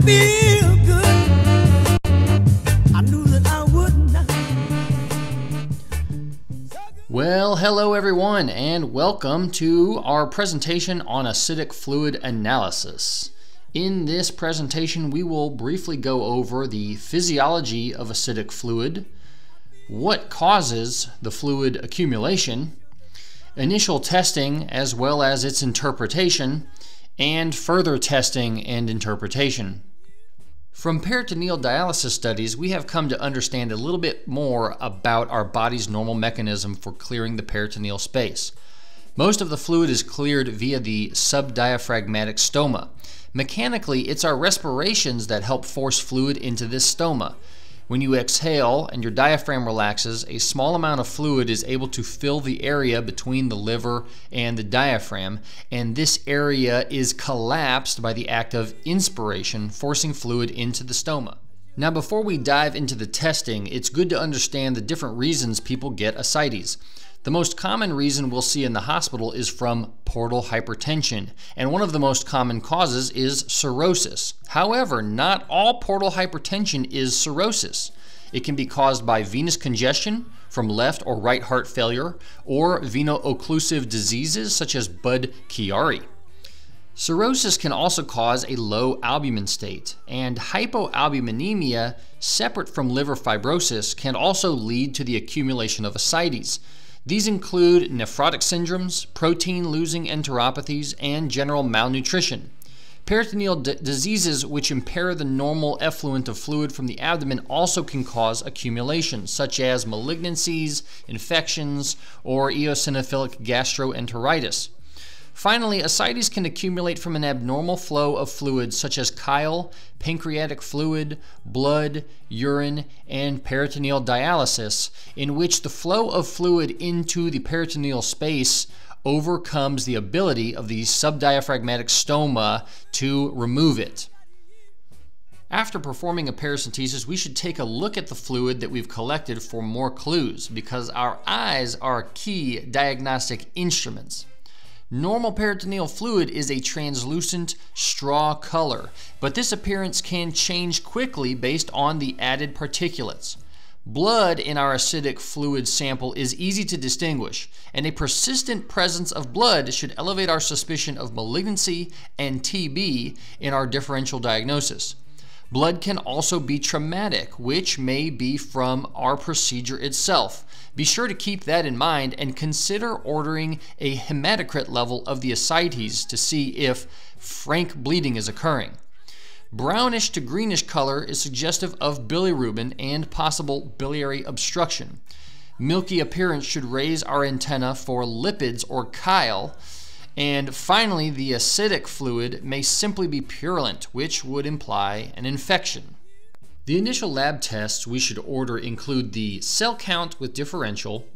feel good. I knew that I would not. Well, hello everyone, and welcome to our presentation on acidic fluid analysis. In this presentation, we will briefly go over the physiology of acidic fluid, what causes the fluid accumulation, initial testing as well as its interpretation, and further testing and interpretation. From peritoneal dialysis studies, we have come to understand a little bit more about our body's normal mechanism for clearing the peritoneal space. Most of the fluid is cleared via the subdiaphragmatic stoma. Mechanically, it's our respirations that help force fluid into this stoma. When you exhale and your diaphragm relaxes, a small amount of fluid is able to fill the area between the liver and the diaphragm, and this area is collapsed by the act of inspiration, forcing fluid into the stoma. Now, before we dive into the testing, it's good to understand the different reasons people get ascites. The most common reason we'll see in the hospital is from portal hypertension, and one of the most common causes is cirrhosis. However, not all portal hypertension is cirrhosis. It can be caused by venous congestion from left or right heart failure, or veno-occlusive diseases such as Budd-Chiari. Cirrhosis can also cause a low albumin state, and hypoalbuminemia, separate from liver fibrosis, can also lead to the accumulation of ascites. These include nephrotic syndromes, protein-losing enteropathies, and general malnutrition. Peritoneal diseases which impair the normal effluent of fluid from the abdomen also can cause accumulation, such as malignancies, infections, or eosinophilic gastroenteritis. Finally, ascites can accumulate from an abnormal flow of fluids such as chyle, pancreatic fluid, blood, urine, and peritoneal dialysis, in which the flow of fluid into the peritoneal space overcomes the ability of the subdiaphragmatic stoma to remove it. After performing a paracentesis, we should take a look at the fluid that we've collected for more clues, because our eyes are key diagnostic instruments. Normal peritoneal fluid is a translucent straw color, but this appearance can change quickly based on the added particulates. Blood in our acidic fluid sample is easy to distinguish, and a persistent presence of blood should elevate our suspicion of malignancy and TB in our differential diagnosis. Blood can also be traumatic, which may be from our procedure itself. Be sure to keep that in mind and consider ordering a hematocrit level of the ascites to see if frank bleeding is occurring. Brownish to greenish color is suggestive of bilirubin and possible biliary obstruction. Milky appearance should raise our antenna for lipids or chyle. And finally, the acidic fluid may simply be purulent, which would imply an infection. The initial lab tests we should order include the cell count with differential,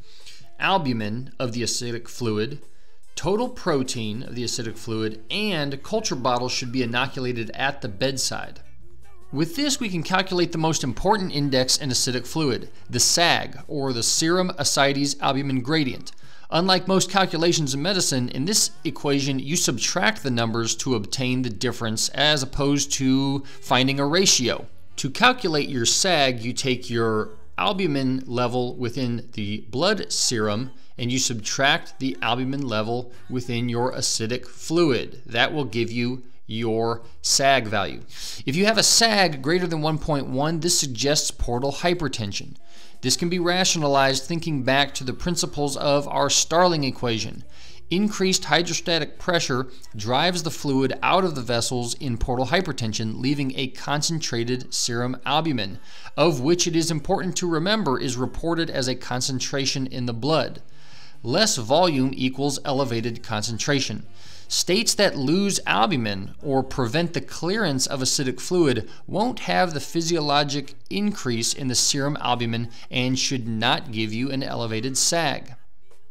albumin of the acidic fluid, total protein of the acidic fluid, and culture bottles should be inoculated at the bedside. With this, we can calculate the most important index in acidic fluid, the SAG, or the serum ascites albumin gradient. Unlike most calculations in medicine, in this equation you subtract the numbers to obtain the difference as opposed to finding a ratio. To calculate your SAG, you take your albumin level within the blood serum and you subtract the albumin level within your acidic fluid. That will give you your SAG value. If you have a SAG greater than 1.1, this suggests portal hypertension. This can be rationalized thinking back to the principles of our Starling equation. Increased hydrostatic pressure drives the fluid out of the vessels in portal hypertension, leaving a concentrated serum albumin, of which it is important to remember is reported as a concentration in the blood. Less volume equals elevated concentration. States that lose albumin or prevent the clearance of acidic fluid won't have the physiologic increase in the serum albumin and should not give you an elevated SAG.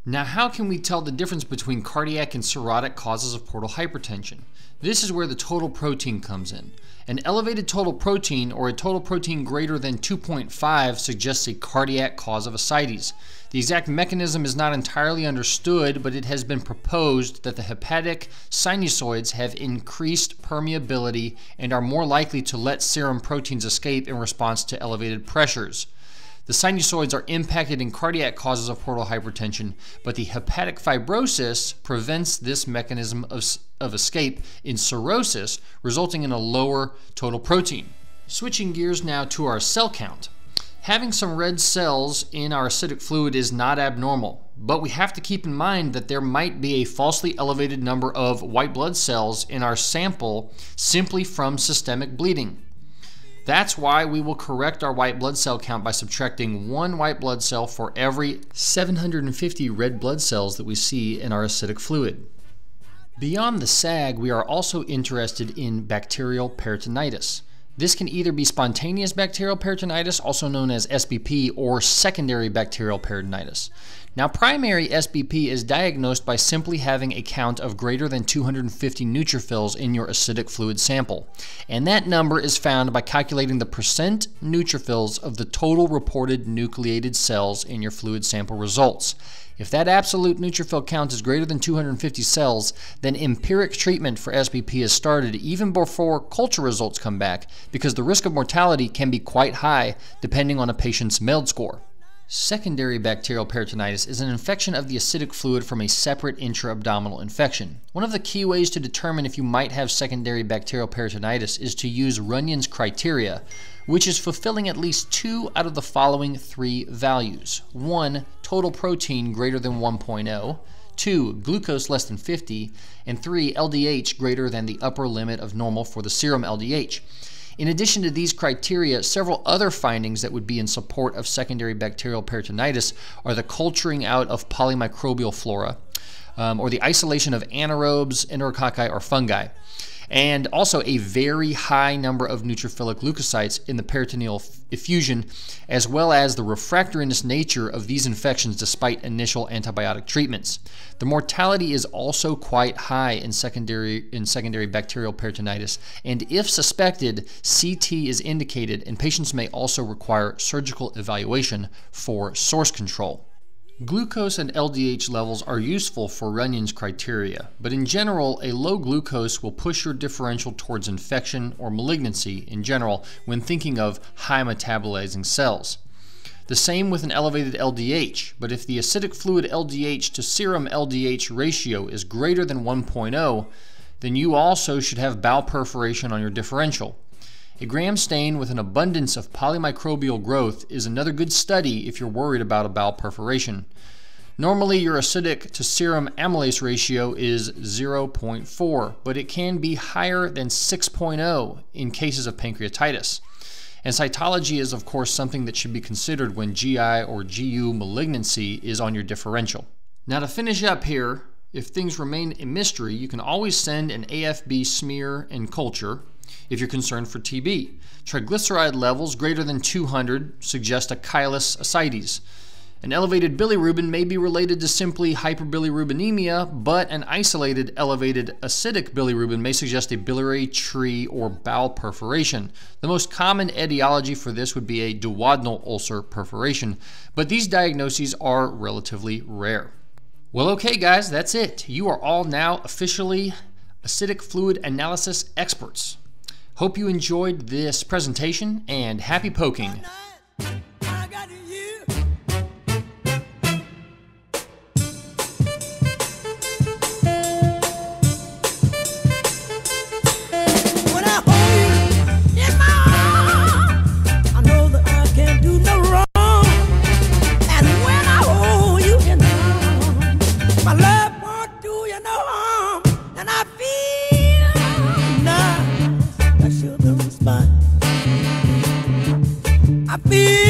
Now, how can we tell the difference between cardiac and cirrhotic causes of portal hypertension? This is where the total protein comes in. An elevated total protein, or a total protein greater than 2.5, suggests a cardiac cause of ascites. The exact mechanism is not entirely understood, but it has been proposed that the hepatic sinusoids have increased permeability and are more likely to let serum proteins escape in response to elevated pressures. The sinusoids are impacted in cardiac causes of portal hypertension, but the hepatic fibrosis prevents this mechanism of escape in cirrhosis, resulting in a lower total protein. Switching gears now to our cell count. Having some red cells in our acidic fluid is not abnormal, but we have to keep in mind that there might be a falsely elevated number of white blood cells in our sample simply from systemic bleeding. That's why we will correct our white blood cell count by subtracting 1 white blood cell for every 750 red blood cells that we see in our acidic fluid. Beyond the SAG, we are also interested in bacterial peritonitis. This can either be spontaneous bacterial peritonitis, also known as SBP, or secondary bacterial peritonitis. Now, primary SBP is diagnosed by simply having a count of greater than 250 neutrophils in your acidic fluid sample. And that number is found by calculating the percent neutrophils of the total reported nucleated cells in your fluid sample results. If that absolute neutrophil count is greater than 250 cells, then empiric treatment for SBP is started even before culture results come back, because the risk of mortality can be quite high depending on a patient's MELD score. Secondary bacterial peritonitis is an infection of the acidic fluid from a separate intra-abdominal infection. One of the key ways to determine if you might have secondary bacterial peritonitis is to use Runyon's criteria, which is fulfilling at least 2 out of the following 3 values. 1, total protein greater than 1.0, 2, glucose less than 50, and 3, LDH greater than the upper limit of normal for the serum LDH. In addition to these criteria, several other findings that would be in support of secondary bacterial peritonitis are the culturing out of polymicrobial flora, or the isolation of anaerobes, enterococci, or fungi, and also a very high number of neutrophilic leukocytes in the peritoneal effusion, as well as the refractoriness nature of these infections despite initial antibiotic treatments. The mortality is also quite high in secondary bacterial peritonitis, and if suspected, CT is indicated, and patients may also require surgical evaluation for source control. Glucose and LDH levels are useful for Runyon's criteria, but in general, a low glucose will push your differential towards infection or malignancy in general when thinking of high metabolizing cells. The same with an elevated LDH, but if the acidic fluid LDH to serum LDH ratio is greater than 1.0, then you also should have bowel perforation on your differential. A Gram stain with an abundance of polymicrobial growth is another good study if you're worried about a bowel perforation. Normally, your acidic to serum amylase ratio is 0.4, but it can be higher than 6.0 in cases of pancreatitis. And cytology is, of course, something that should be considered when GI or GU malignancy is on your differential. Now, to finish up here, if things remain a mystery, you can always send an AFB smear and culture if you're concerned for TB. Triglyceride levels greater than 200 suggest a chylous ascites. An elevated bilirubin may be related to simply hyperbilirubinemia, but an isolated elevated acidic bilirubin may suggest a biliary tree or bowel perforation. The most common etiology for this would be a duodenal ulcer perforation, but these diagnoses are relatively rare. Well, okay guys, that's it. You are all now officially acidic fluid analysis experts. Hope you enjoyed this presentation, and happy poking. I got you. When I hold you in my arms, I know that I can't do no wrong. And when I hold you in my arms, my love won't do you no harm. And I feel nice. I feel